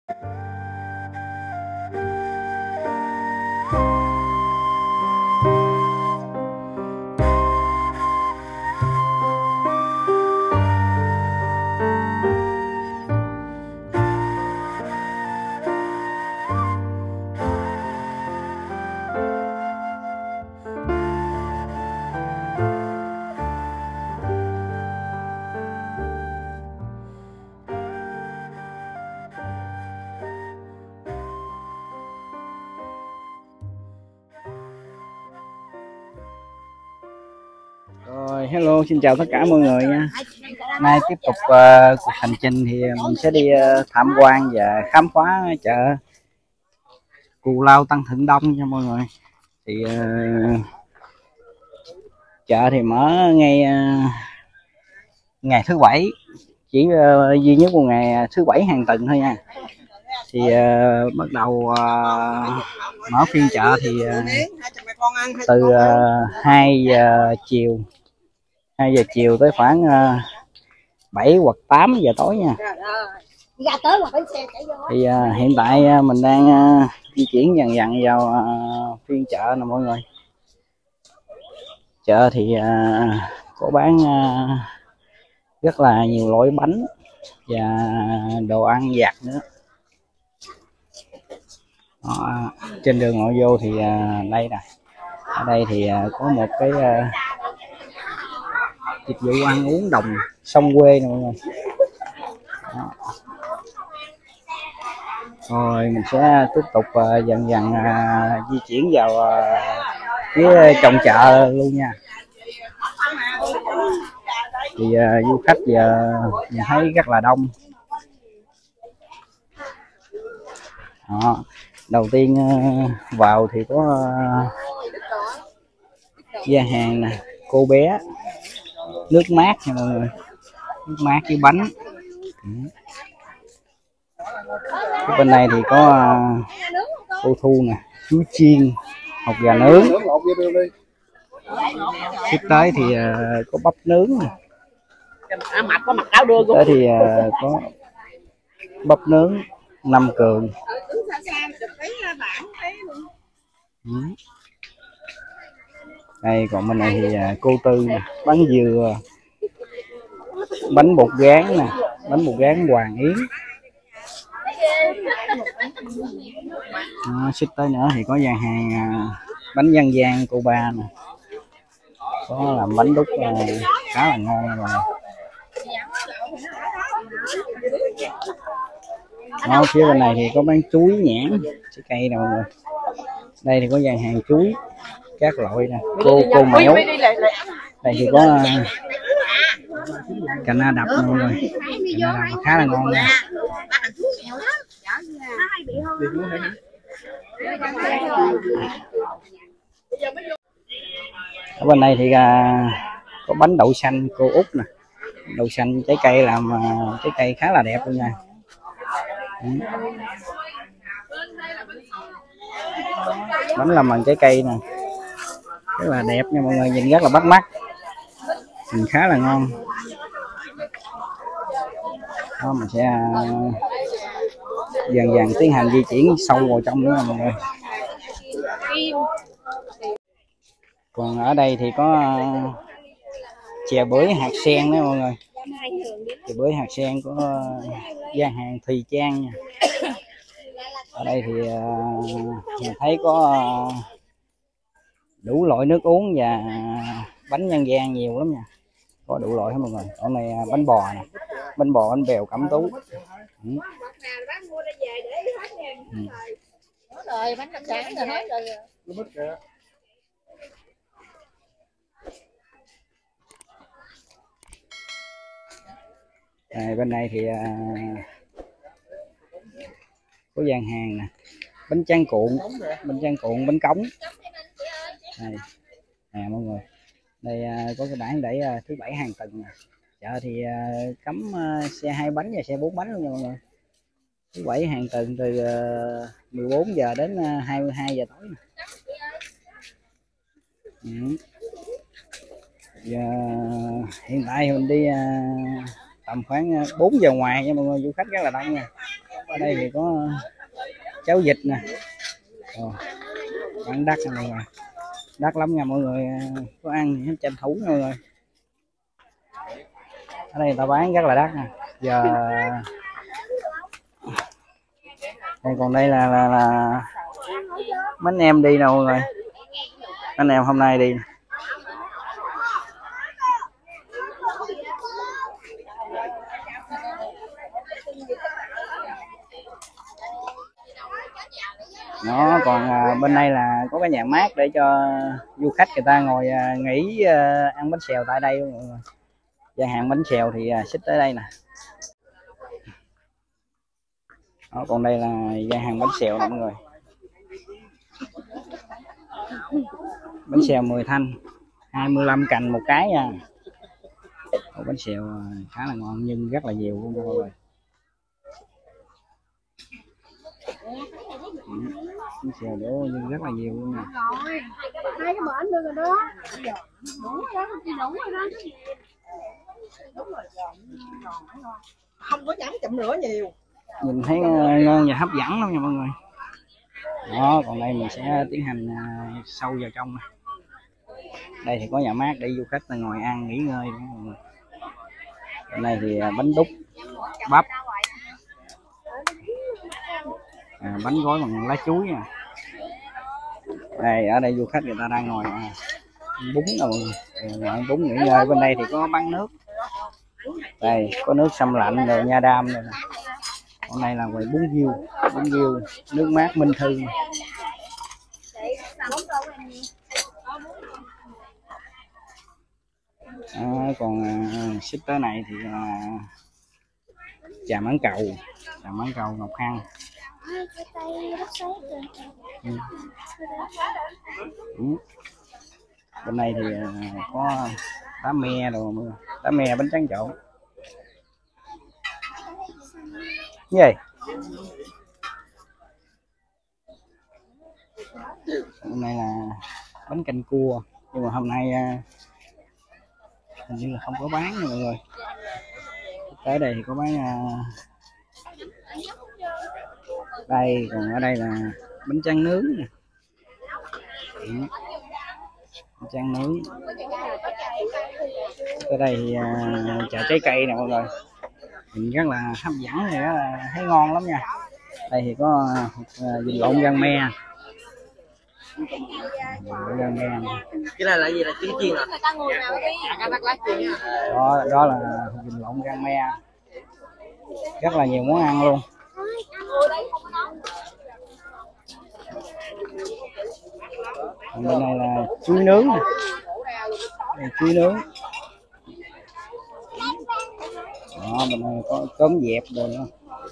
Rồi, hello, xin chào tất cả mọi người nha. Nay tiếp tục cuộc hành trình thì mình sẽ đi tham quan và khám phá chợ Cù Lao Tân Thượng Đông nha mọi người. Thì chợ thì mở ngay ngày thứ bảy, chỉ duy nhất một ngày thứ bảy hàng tuần thôi nha. Thì bắt đầu mở phiên chợ thì từ 2 giờ chiều 2 giờ chiều tới khoảng 7 hoặc 8 giờ tối nha. Thì hiện tại mình đang di chuyển dần dần vào phiên chợ nè mọi người. Chợ thì có bán rất là nhiều loại bánh và đồ ăn vặt nữa. Trên đường ngồi vô thì đây nè, ở đây thì có một cái dịch vụ ăn uống đồng sông quê nè mọi người. Đó. Rồi mình sẽ tiếp tục dần dần di chuyển vào phía trong chợ luôn nha. Thì du khách giờ mình thấy rất là đông. Đó. Đầu tiên vào thì có gian hàng nè, cô bé, nước mát nha mọi người, nước mát với bánh. Bên này thì có cô thu nè, chuối chiên, hột gà nướng. Tiếp tới thì có bắp nướng nè. Tới thì có bắp nướng Nam Cường. Đây còn bên này thì cô Tư nè, bánh dừa, bánh bột gán nè, bánh bột gán Hoàng Yến. Xích tới nữa thì có gian hàng bánh dân gian cô Ba nè, có làm bánh đúc khá là ngon rồi. Đó, phía bên này thì có bán chuối nhãn, trái cây nè mọi người. Đây thì có gian hàng chuối các loại nè, cô mèo. Đây thì có cà na đập nè mọi người, cà na đập khá là ngon nha. Ở bên đây thì có bánh đậu xanh cô Út nè, đậu xanh trái cây làm trái cây khá là đẹp luôn nha. Bánh làm bằng trái cây nè, rất là đẹp nha mọi người, nhìn rất là bắt mắt, nhìn khá là ngon. Đó, mình sẽ dần dần tiến hành di chuyển sâu vào trong nữa mọi người. Còn ở đây thì có chè bưởi hạt sen đó mọi người. Chè bưởi hạt sen có gian hàng Thùy Trang nha. Ở đây thì mình thấy có đủ loại nước uống và bánh nhân gian nhiều lắm nha, có đủ loại hết mọi người. Ở này bánh bò nè, bánh bò bánh bèo Cẩm Tú. Bên này thì có gian hàng nè, bánh tráng cuộn, bánh cống. Đây nè mọi người, đây có cái bảng để thứ bảy hàng tuần nè. Chợ thì cấm xe 2 bánh và xe 4 bánh luôn nha mọi người. Thứ bảy hàng tuần từ 14 giờ đến 22 giờ tối nè. Giờ hiện tại mình đi tầm khoảng 4 giờ ngoài nha mọi người, du khách rất là đông nha. Ở đây thì có cháo vịt nè. Bán đắt này mà, đắt lắm nha mọi người, có ăn thì tranh thủ nha mọi người. Ở đây người ta bán rất là đắt nè. Giờ đây, còn đây là bánh em đi nè mọi người, bánh em hôm nay đi. Nó còn bên đây là có cái nhà mát để cho du khách người ta ngồi nghỉ ăn bánh xèo tại đây mọi người. Gian hàng bánh xèo thì xích tới đây nè. Đó, còn đây là gian hàng bánh xèo nè mọi người. Bánh xèo 10 thanh 25 cành một cái nha. Bánh xèo khá là ngon nhưng rất là nhiều luôn mọi người. Bánh xèo đổ nhưng rất là nhiều luôn nè. Hai cái bển được rồi đó. Đủ rồi đó, đủ rồi đó. Không có dám chậm nữa nhiều. Nhìn thấy ngon và hấp dẫn lắm nha mọi người. Đó, còn đây mình sẽ tiến hành sâu vào trong này. Đây thì có nhà mát để du khách ngồi ăn nghỉ ngơi. Bên đây thì bánh đúc, bắp, bánh gói bằng lá chuối nè. Đây, ở đây du khách người ta đang ngồi bún rồi, ăn bún nghỉ ngơi. Bên đây thì có bán nước. Đây có nước sâm lạnh rồi nha đam rồi. Còn đây là quầy bún riêu, nước mát Minh Thư. Còn ship tới này thì là trà mãng cầu Ngọc Hăng. Bên này thì có tá me đồ, tá me bánh tráng trộn. Cái gì? Hôm nay là bánh canh cua nhưng mà hôm nay hình như là không có bán nha mọi người. Tới đây thì có bán đây, còn ở đây là bánh tráng nướng nè. Bánh tráng nướng. Ở đây thì chả trái cây nè mọi người, nhìn rất là hấp dẫn thì thấy ngon lắm nha. Đây thì có vịt lộn gan me. Cái này là gì, là trứng chiên à? Đó là vịt lộn gan me, rất là nhiều món ăn luôn. Còn bên này là chuối nướng nè. Đây, chuối nướng. Đó, bên này có cơm dẹp rồi nữa.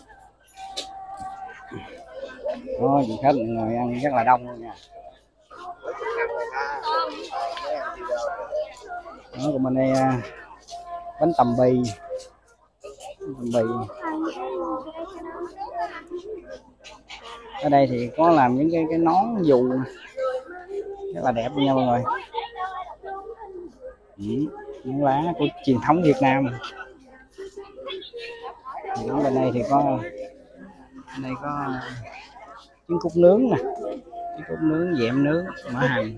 Đó, du khách ngồi ăn rất là đông luôn nha. Đó, còn bên đây bánh tằm bì. Ở đây thì có làm những cái nón dù rất là đẹp nha mọi người. Những lá của truyền thống Việt Nam. Bên đây thì có trứng cút nướng nè, trứng cút nướng, dẹm nướng, mỡ hành.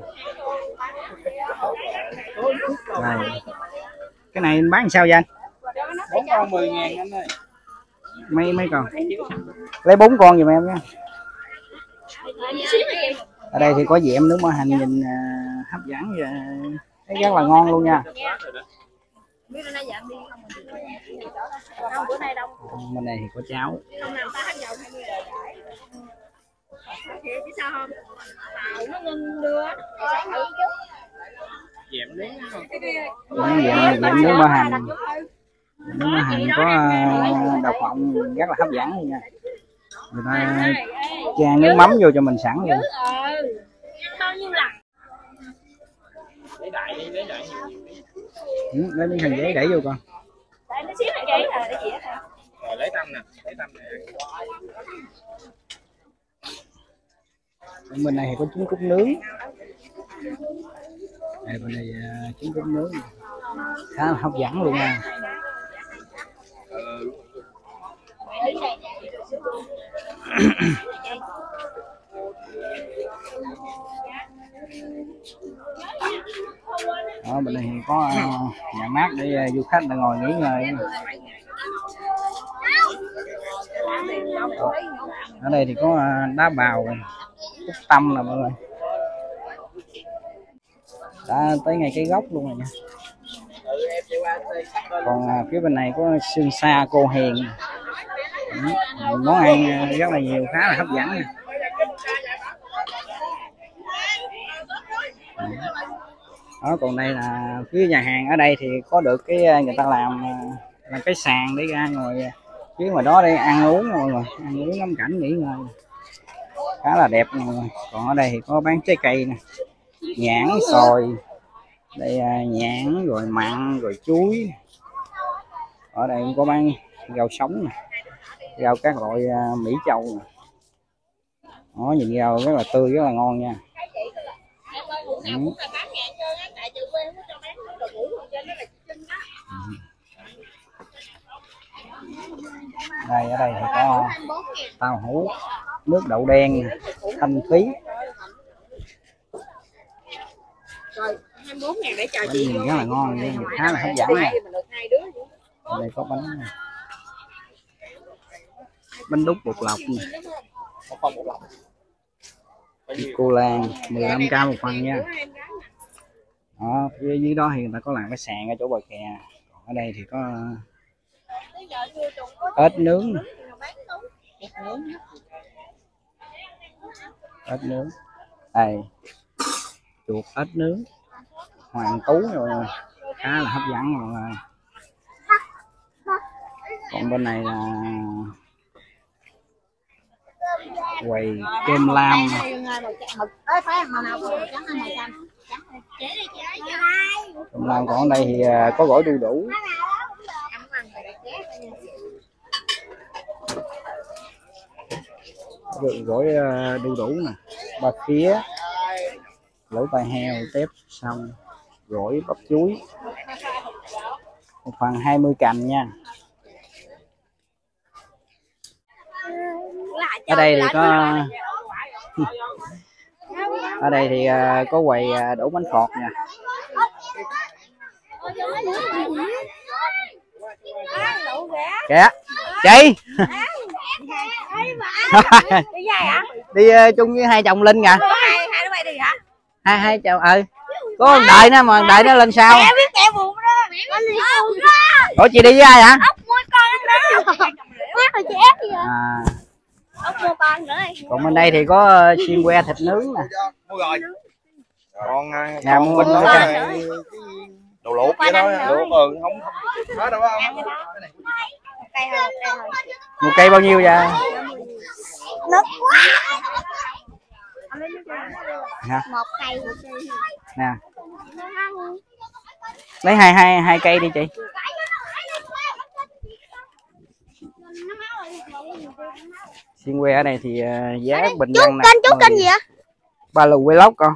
Đây. Cái này bán làm sao vậy anh? 4 con 10.000 anh ơi. Mấy con? Lấy 4 con giùm em nha. Ở đây thì có dẹm nướng mỡ hành, nhìn hấp dẫn và thấy rất là ngon luôn nha. Bên này thì có cháo. Dẹm nướng nướng mỡ hành. Nướng mỡ hành có đậu phộng rất là hấp dẫn luôn nha. Người ta chan nước mắm vô cho mình sẵn luôn. Lấy miếng khăn giấy đẩy vô con. Lấy tăm nè, lấy tăm nè. Bên này thì có trứng cút nướng. Đây, bên này trứng cút nướng khá là hấp dẫn luôn nha. Ở bên đây thì có nhà mát để du khách ngồi nghỉ ngơi. Ở đây thì có đá bào, Cúc Tâm nè mọi người. Đã tới ngay cái gốc luôn rồi nha. Còn phía bên này có Sương Sa Cô Hiền. Món ăn rất là nhiều, khá là hấp dẫn nha. Đó, còn đây là phía nhà hàng. Ở đây thì có được cái người ta làm cái sàn để ra ngồi phía ngoài đó để ăn uống mọi người, ăn uống ngắm cảnh nghỉ ngơi, khá là đẹp mọi người. Còn ở đây thì có bán trái cây nè, nhãn, xoài, đây nhãn rồi mặn rồi chuối. Ở đây cũng có bán rau sống nè, rau các loại Mỹ Châu nè. Đó, nhìn rau rất là tươi, rất là ngon nha. Đây, ở đây thì có tàu hũ, nước đậu đen, thanh phí. Rồi 24.000 để chờ chị Rất là ngon, khá là hấp dẫn nha. Đây có bánh đúc bột lọc nè, cô Lan 15k một phần nha. Đó, phía dưới đó thì người ta có làm cái sàn ở chỗ bờ kè. Còn ở đây thì có ếch nướng, ếch nướng, đây chuột ếch nướng Hoàng Tú rồi, khá là hấp dẫn mọi người. Còn bên này là quầy kem lam. Kem lam. Còn ở đây thì có gỏi đu đủ, gỏi đu đủ nè, ba khía, lẩu tai heo, tép xong, gỏi bắp chuối, một phần 20 cành nha. Ở đây thì có ở đây thì có quầy đổ bánh khọt nha. Kìa chị đi chung với hai chồng Linh kìa. Hai chồng có đợi nó mà đợi nó lên sau. Ủa chị đi với ai hả? Còn bên đây thì có xiên que thịt nướng nè. Còn nhà mua đồ luộc vậy thôi, luộc không nói đâu không. Một cây bao nhiêu vậy? Nước quá. Hả? Một cây Nè. Lấy hai cây đi chị. Xiên que ở đây thì giá bình dân nè. Chú kênh gì ạ? Ba lù vlog con.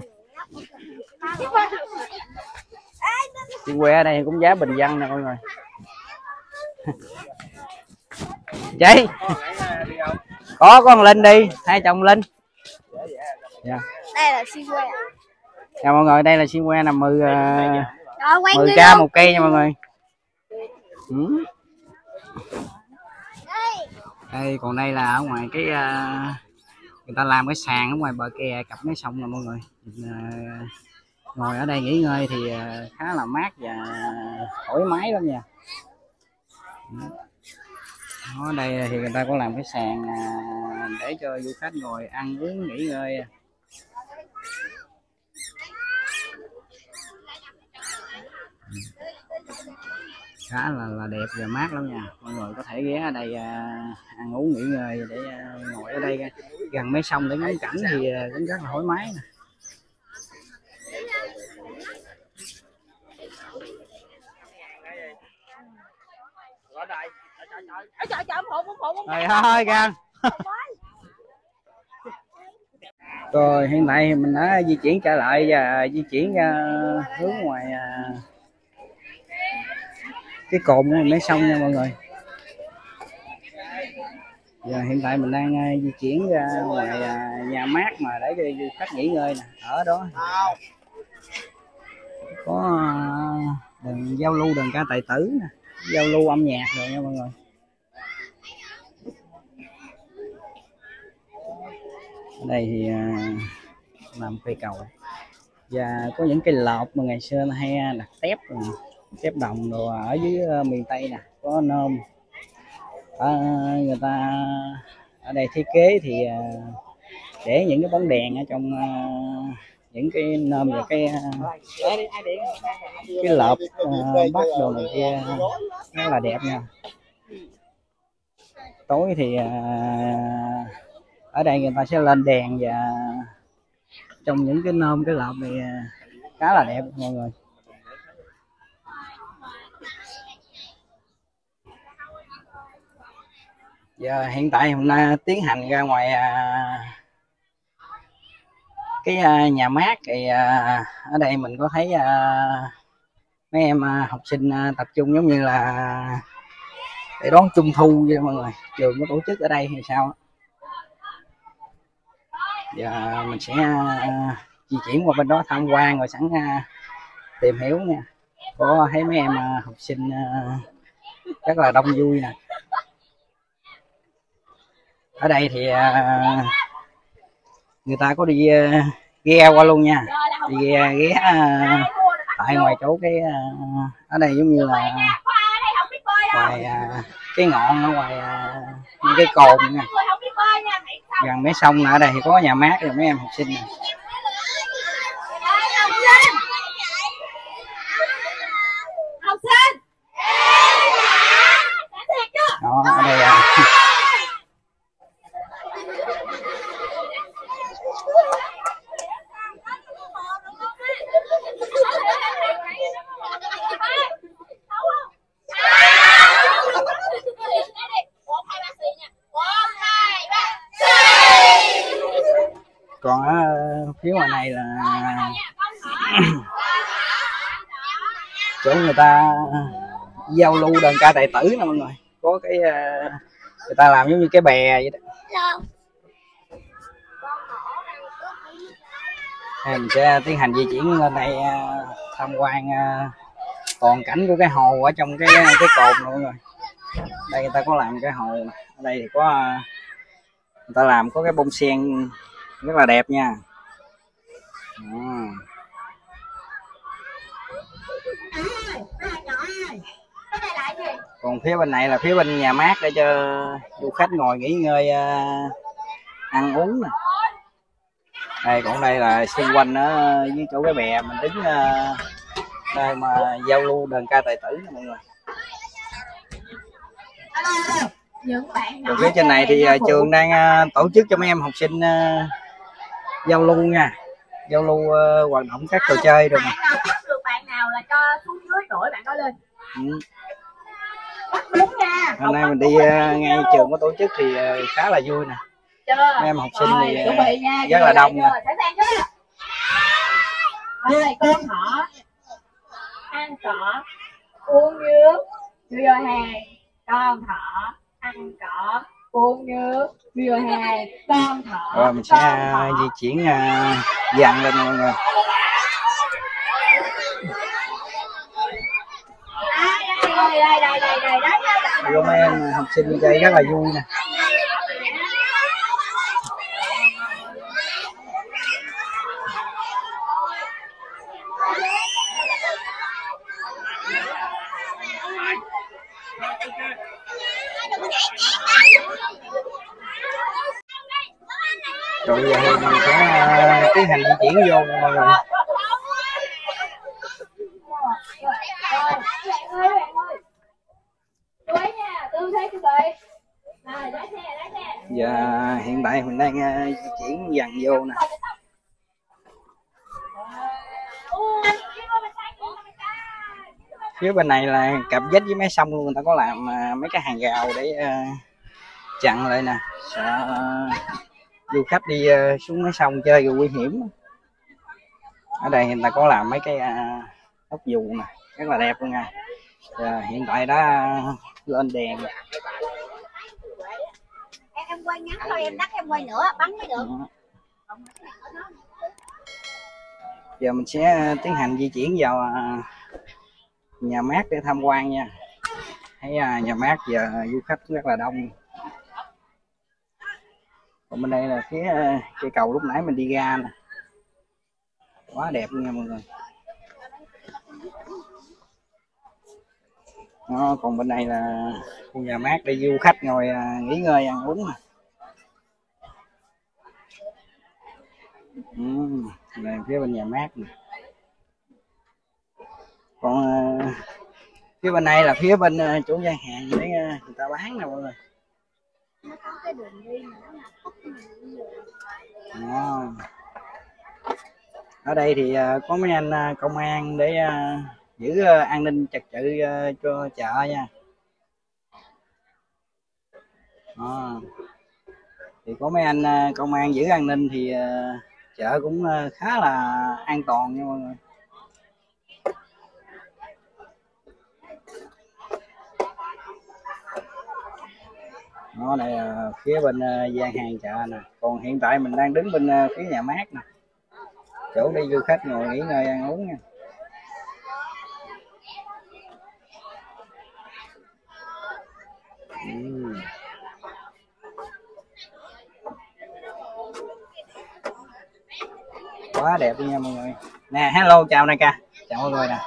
Xiên que ở đây cũng giá bình dân nè mọi người. Chị có con Linh đi, hai chồng Linh. Yeah. Đây là xiên que. Chào mọi người, đây là xiên que nằm 10k một cây nha mọi người. Đây, còn đây là ở ngoài cái người ta làm cái sàn ở ngoài bờ kè cặp mấy sông nè mọi người. Ngồi ở đây nghỉ ngơi thì khá là mát và thoải mái lắm nha. Ở đây thì người ta có làm cái sàn để cho du khách ngồi ăn uống nghỉ ngơi. Khá là đẹp và mát lắm nha. Mọi người có thể ghé ở đây ăn uống nghỉ ngơi để ngồi ở đây gần mấy sông để ngắm cảnh thì cũng rất là thoải mái nè. Trời ơi kìa. Rồi hiện tại mình đã di chuyển trở lại và di chuyển ra hướng ngoài cái cồn của mấy sông nha mọi người. Giờ hiện tại mình đang di chuyển ra ngoài nhà mát mà để cho du khách nghỉ ngơi nè. Ở đó có đường giao lưu, đờn ca tài tử nè, giao lưu âm nhạc rồi nha mọi người. Ở đây thì làm cây cầu và có những cây lợp mà ngày xưa hay đặt tép rồi, tép đồng đồ ở dưới miền Tây nè, có nôm. Người ta ở đây thiết kế thì để những cái bóng đèn ở trong những cái nôm và cái lợp bắt đồ này kia rất là đẹp nha. Tối thì ở đây người ta sẽ lên đèn và trong những cái nôm cái lợp này khá là đẹp mọi người. Giờ hiện tại mình tiến hành ra ngoài cái nhà mát thì ở đây mình có thấy mấy em học sinh tập trung giống như là để đón trung thu vậy mọi người. Trường có tổ chức ở đây hay sao? Giờ mình sẽ di chuyển qua bên đó tham quan rồi sẵn tìm hiểu nha. Có thấy mấy em học sinh rất là đông vui nè. Ở đây thì người ta có đi ghe qua luôn nha, đi ghé tại ngoài chỗ cái ở đây giống như là ngoài cái ngọn ở ngoài những cái cồn nha, gần mấy sông nè. Ở đây thì có nhà mát rồi mấy em học sinh nè. Đó, ở đây còn ở phía ngoài này là chỗ người ta giao lưu đờn ca tài tử nè mọi người. Có cái người ta làm giống như cái bè vậy đó. Mình sẽ tiến hành di chuyển lên đây tham quan toàn cảnh của cái hồ ở trong cái cồn nè mọi người. Đây người ta có làm cái hồ nè. Ở đây thì có người ta làm có cái bông sen rất là đẹp nha. Còn phía bên này là phía bên nhà mát để cho du khách ngồi nghỉ ngơi ăn uống nè. Đây còn đây là xung quanh ở dưới chỗ cái bè mình đứng nơi mà giao lưu đờn ca tài tử nè mọi người. Còn phía trên này thì trường đang tổ chức cho mấy em học sinh giao lưu nha, giao lưu hoạt động các trò chơi rồi nè. Bạn nào là cho xuống dưới đổi bạn đó lên. Hôm nay mình đi ngay trường có tổ chức thì khá là vui nè. Mấy em học sinh thì rất là đông nè. Đây con thỏ ăn cỏ uống nước đưa hàng, con thỏ ăn cỏ uống nước đưa hàng, con thỏ. Rồi mình sẽ di chuyển dàn lên mọi người. Rồi mấy em học sinh chơi rất là vui nè. Rồi giờ thì mình sẽ tiến hành di chuyển vô mọi người. Giờ hiện tại mình đang di chuyển dần vô nè. Phía bên này là cặp vách với mấy sông luôn, người ta có làm mấy cái hàng rào để chặn lại nè, sợ du khách đi xuống mấy sông chơi rồi nguy hiểm. Ở đây người ta có làm mấy cái ốc dù nè, rất là đẹp luôn nha. Hiện tại đã lên đèn. quay ngắn thôi, em đắt em quay nữa bắn mới được. Giờ mình sẽ tiến hành di chuyển vào nhà mát để tham quan nha. Thấy nhà mát giờ du khách rất là đông. Còn bên đây là phía cây cầu lúc nãy mình đi ra nè, quá đẹp luôn nha mọi người. Đó, còn bên này là khu nhà mát để du khách ngồi nghỉ ngơi ăn uống nè. Này phía bên nhà mát nè. Còn phía bên này là phía bên chỗ gian hàng để người ta bán nè mọi người. Đó. Ở đây thì có mấy anh công an để giữ an ninh trật tự cho chợ nha. Đó. Thì có mấy anh công an giữ an ninh thì chợ cũng khá là an toàn nha mọi người. Đó, đây là phía bên gian hàng chợ nè. Còn hiện tại mình đang đứng bên phía nhà mát nè, chỗ đi du khách ngồi nghỉ ngơi ăn uống nha. Quá đẹp luôn nha mọi người. Nè, hello, chào này ca, chào mọi người nè.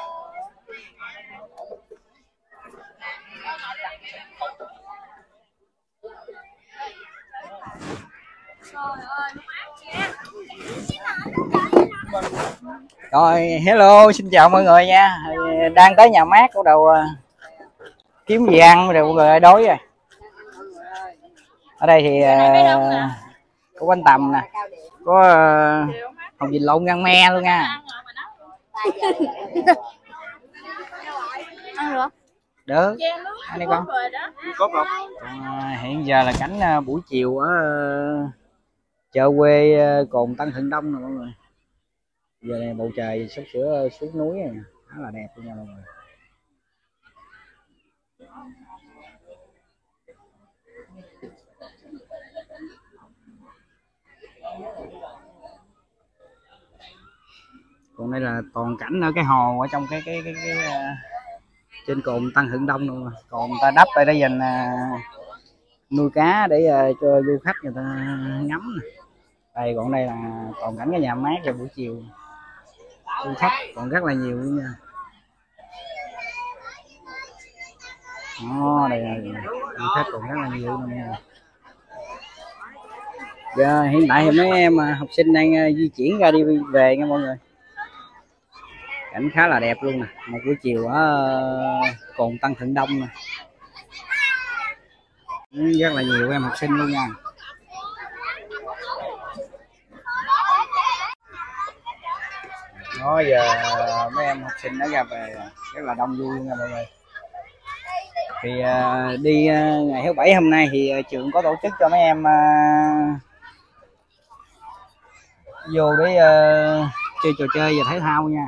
Rồi, hello, xin chào mọi người nha. Đang tới nhà mát, bắt đầu kiếm gì ăn rồi mọi người ơi, đói rồi. Ở đây thì có bánh tằm nè, có hồng vịt lộn ngăn me luôn nha. Ăn được. Được, ăn đi con. Hiện giờ là cảnh buổi chiều ở chợ quê Cồn Tân Thượng Đông nè mọi người. Giờ này bầu trời sắp sửa xuống núi này, khá là đẹp luôn nha mọi người. Còn đây là toàn cảnh ở cái hồ ở trong cái trên Cồn Tân Thượng Đông luôn. Còn người ta đắp tại đây dành nuôi cá để cho du khách người ta ngắm nè. Đây, còn đây là toàn cảnh cái nhà mát vào buổi chiều, du khách còn rất là nhiều luôn nha. Đó, đây là du khách còn rất là nhiều luôn nha. Giờ hiện tại thì mấy em học sinh đang di chuyển ra đi về nha mọi người. Cảnh khá là đẹp luôn nè, một buổi chiều ở Cồn Tân Thượng Đông nè. Rất là nhiều em học sinh luôn nha. Đó, giờ mấy em học sinh đã ra về rất là đông vui nha mọi người. Thì đi ngày thứ Bảy hôm nay thì trường có tổ chức cho mấy em vô để chơi trò chơi và thể thao nha.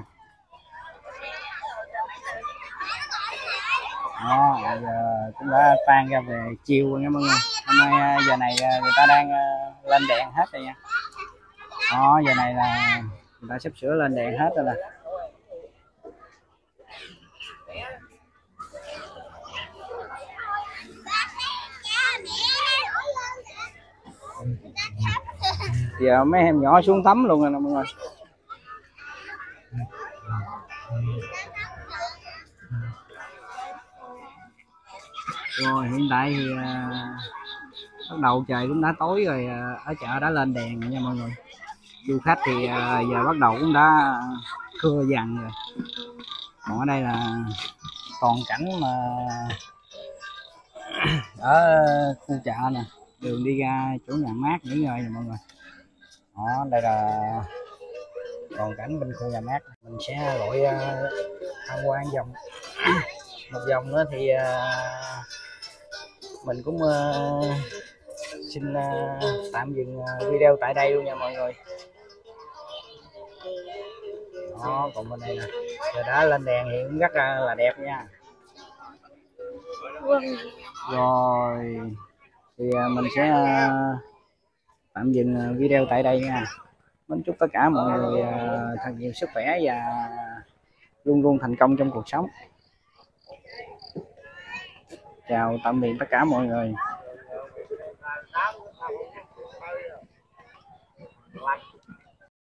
Đó, giờ cũng đã tan ra về chiều rồi nha mọi người. Hôm nay giờ này người ta đang lên đèn hết rồi nha. Đó, giờ này là người ta sắp sửa lên đèn hết rồi nè. Giờ mấy em nhỏ xuống tắm luôn rồi nè mọi người. Rồi hiện tại thì bắt đầu trời cũng đã tối rồi, ở chợ đã lên đèn rồi nha mọi người. Du khách thì giờ bắt đầu cũng đã thưa dần rồi. Còn ở đây là toàn cảnh mà ở khu chợ nè, đường đi ra chỗ nhà mát nghỉ ngơi nè mọi người. Đó, đây là toàn cảnh bên khu nhà mát. Mình sẽ gọi tham quan vòng một vòng nữa thì mình cũng xin tạm dừng video tại đây luôn nha mọi người. Đó, còn bên đây nè, giờ đã lên đèn thì cũng rất là đẹp nha. Rồi thì mình sẽ tạm dừng video tại đây nha. Mến chúc tất cả mọi người thật nhiều sức khỏe và luôn luôn thành công trong cuộc sống. Chào tạm biệt tất cả mọi người.